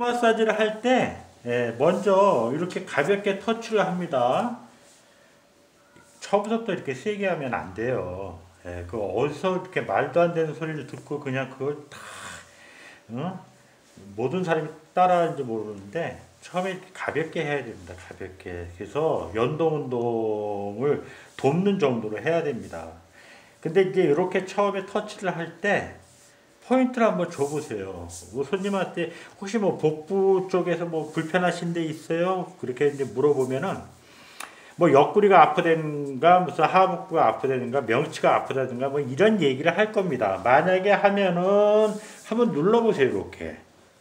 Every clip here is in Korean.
마사지를 할 때 먼저 이렇게 가볍게 터치를 합니다. 처음부터 이렇게 세게 하면 안 돼요. 그 어디서 이렇게 말도 안 되는 소리를 듣고 그냥 그걸 다 모든 사람이 따라하는지 모르는데 처음에 이렇게 가볍게 해야 됩니다. 가볍게. 그래서 연동 운동을 돕는 정도로 해야 됩니다. 근데 이제 이렇게 처음에 터치를 할 때 포인트를 한번 줘보세요. 뭐 손님한테 혹시 뭐 복부 쪽에서 뭐 불편하신 데 있어요? 그렇게 이제 물어보면은 뭐 옆구리가 아프다든가 무슨 하복부가 아프다든가 명치가 아프다든가 뭐 이런 얘기를 할 겁니다. 만약에 하면은 한번 눌러보세요. 이렇게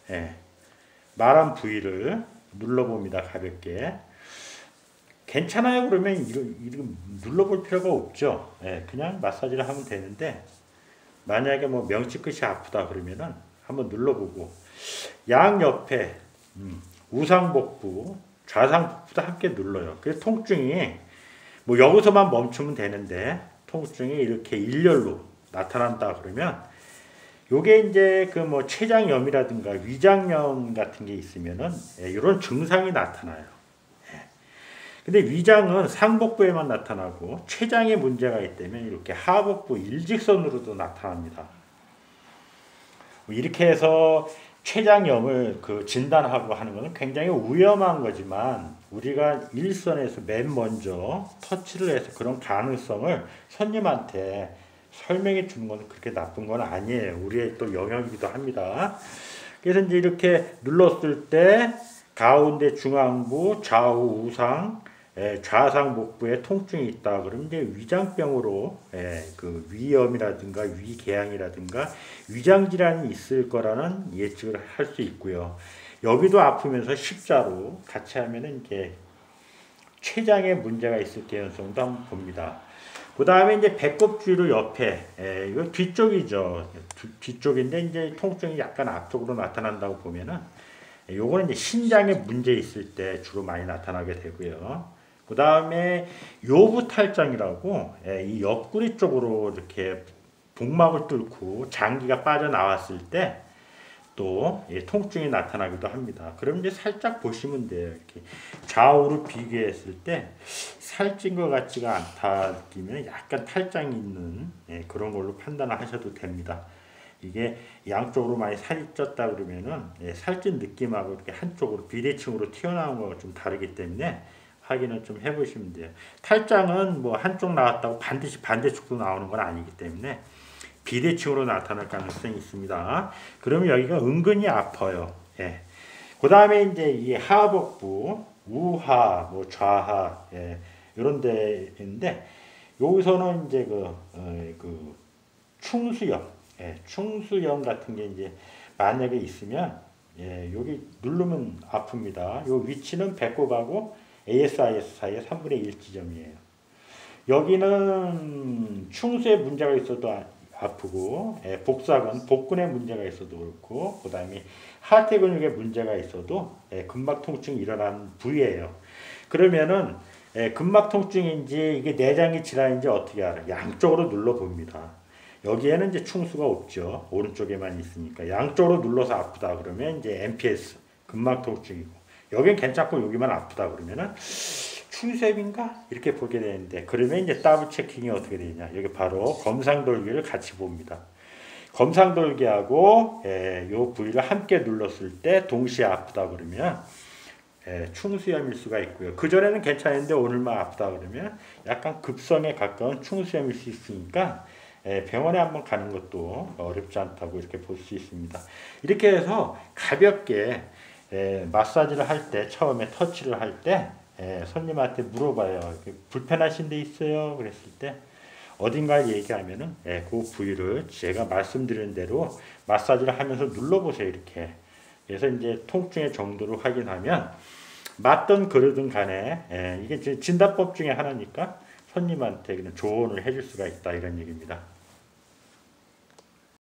말한 부위를 눌러봅니다. 가볍게. 괜찮아요 그러면 이거 눌러볼 필요가 없죠. 그냥 마사지를 하면 되는데 만약에 뭐 명치 끝이 아프다 그러면은 한번 눌러보고 양 옆에 우상복부, 좌상복부도 함께 눌러요. 그래서 통증이 뭐 여기서만 멈추면 되는데 통증이 이렇게 일렬로 나타난다 그러면 요게 이제 그 뭐 췌장염이라든가 위장염 같은 게 있으면은 이런 증상이 나타나요. 근데 위장은 상복부에만 나타나고 췌장에 문제가 있다면 이렇게 하복부 일직선으로도 나타납니다. 이렇게 해서 췌장염을 그 진단하고 하는 것은 굉장히 위험한 거지만 우리가 일선에서 맨 먼저 터치를 해서 그런 가능성을 손님한테 설명해 주는 것은 그렇게 나쁜 건 아니에요. 우리의 또 영역이기도 합니다. 그래서 이제 이렇게 눌렀을 때 가운데 중앙부, 좌우 우상, 좌상 복부에 통증이 있다 그러면 이제 위장병으로 그 위염이라든가 위궤양이라든가 위장 질환이 있을 거라는 예측을 할 수 있고요. 여기도 아프면서 십자로 같이 하면은 이제 췌장에 문제가 있을 개연성도 한번 봅니다. 그 다음에 이제 배꼽 주위로 옆에 이거 뒤쪽이죠. 뒤쪽인데 이제 통증이 약간 앞쪽으로 나타난다고 보면은 요거는 이제 신장에 문제 있을 때 주로 많이 나타나게 되고요. 그 다음에 요부탈장이라고 이 옆구리 쪽으로 이렇게 복막을 뚫고 장기가 빠져나왔을 때 또 통증이 나타나기도 합니다. 그럼 이제 살짝 보시면 돼요. 이렇게 좌우로 비교했을 때 살찐 것 같지가 않다 느끼면 약간 탈장이 있는 그런 걸로 판단을 하셔도 됩니다. 이게 양쪽으로 많이 살이 쪘다 그러면은 살찐 느낌하고 이렇게 한쪽으로 비대칭으로 튀어나온 거가 좀 다르기 때문에 확인을 좀 해보시면 돼요. 탈장은 뭐 한쪽 나왔다고 반드시 반대쪽도 나오는 건 아니기 때문에 비대칭으로 나타날 가능성이 있습니다. 그러면 여기가 은근히 아파요. 그 다음에 이제 이 하복부, 우하, 뭐 좌하, 이런 데인데 여기서는 이제 그 충수염, 충수염 같은 게 이제 만약에 있으면 여기 누르면 아픕니다. 요 위치는 배꼽하고 ASIS 사이의 3분의 1 지점이에요. 여기는 충수에 문제가 있어도 아프고 복사근, 복근에 문제가 있어도 그렇고 그 다음에 하태 근육에 문제가 있어도 근막 통증이 일어나는 부위예요. 그러면은 근막 통증인지 이게 내장의 질환인지 어떻게 알아요? 양쪽으로 눌러 봅니다. 여기에는 이제 충수가 없죠. 오른쪽에만 있으니까 양쪽으로 눌러서 아프다 그러면 이제 MPS 근막 통증이고 여긴 괜찮고 여기만 아프다 그러면은 충수염인가 이렇게 보게 되는데 그러면 이제 더블 체킹이 어떻게 되냐 여기 바로 검상돌기를 같이 봅니다. 검상돌기하고 요 부위를 함께 눌렀을 때 동시에 아프다 그러면 충수염일 수가 있고요. 그 전에는 괜찮은데 오늘만 아프다 그러면 약간 급성에 가까운 충수염일 수 있으니까 병원에 한번 가는 것도 어렵지 않다고 이렇게 볼 수 있습니다. 이렇게 해서 가볍게 마사지를 할 때 처음에 터치를 할 때 손님한테 물어봐요. 불편하신 데 있어요? 그랬을 때 어딘가 얘기하면은 그 부위를 제가 말씀드린 대로 마사지를 하면서 눌러보세요. 이렇게. 그래서 이제 통증의 정도를 확인하면 맞든 그러든 간에 이게 진단법 중에 하나니까 손님한테 그냥 조언을 해줄 수가 있다 이런 얘기입니다.